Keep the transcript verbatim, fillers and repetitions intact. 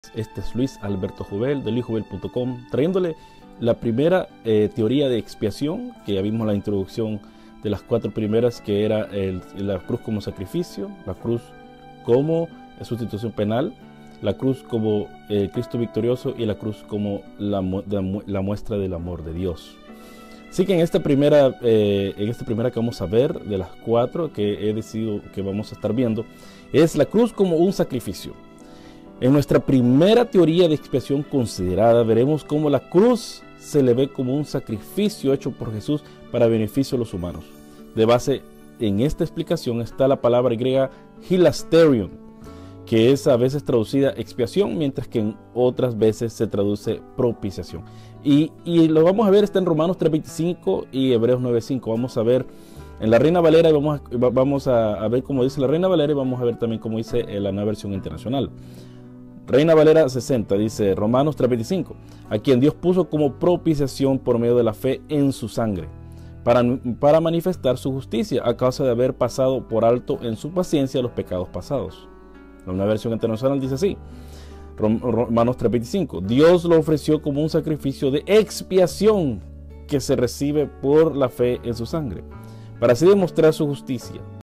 Este es Luis Alberto Jubel de luis jubel punto com, trayéndole la primera eh, teoría de expiación, que ya vimos la introducción de las cuatro primeras, que era el, la cruz como sacrificio, la cruz como sustitución penal, la cruz como eh, Cristo victorioso y la cruz como la, la, la muestra del amor de Dios. Así que en esta primera, eh, en esta primera que vamos a ver, de las cuatro que he decidido que vamos a estar viendo, es la cruz como un sacrificio. En nuestra primera teoría de expiación considerada, veremos cómo la cruz se le ve como un sacrificio hecho por Jesús para beneficio de los humanos. De base en esta explicación está la palabra griega hilasterion, que es a veces traducida expiación, mientras que en otras veces se traduce propiciación. Y, y lo vamos a ver, está en Romanos tres veinticinco y Hebreos nueve cinco. Vamos a ver en la Reina Valera y vamos, a, vamos a, a ver cómo dice la Reina Valera, y vamos a ver también cómo dice la nueva versión internacional. Reina Valera sesenta dice, Romanos tres veinticinco, a quien Dios puso como propiciación por medio de la fe en su sangre, para, para manifestar su justicia a causa de haber pasado por alto en su paciencia los pecados pasados. La nueva versión internacional dice así, Romanos tres veinticinco, Dios lo ofreció como un sacrificio de expiación que se recibe por la fe en su sangre, para así demostrar su justicia.